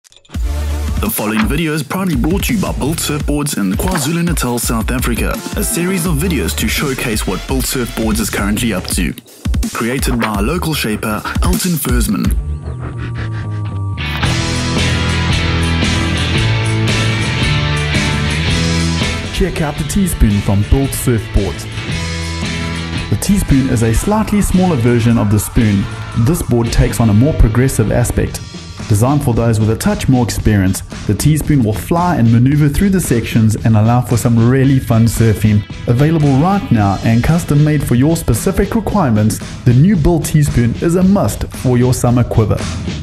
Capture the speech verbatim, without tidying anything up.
The following video is proudly brought to you by Bilt Surfboards in KwaZulu-Natal, South Africa, a series of videos to showcase what Bilt Surfboards is currently up to. Created by our local shaper, Elton Fersman. Check out the T-Spoon from Bilt Surfboards. The T-Spoon is a slightly smaller version of the spoon. This board takes on a more progressive aspect. Designed for those with a touch more experience, the T-Spoon will fly and maneuver through the sections and allow for some really fun surfing. Available right now and custom made for your specific requirements, the new Bilt T-Spoon is a must for your summer quiver.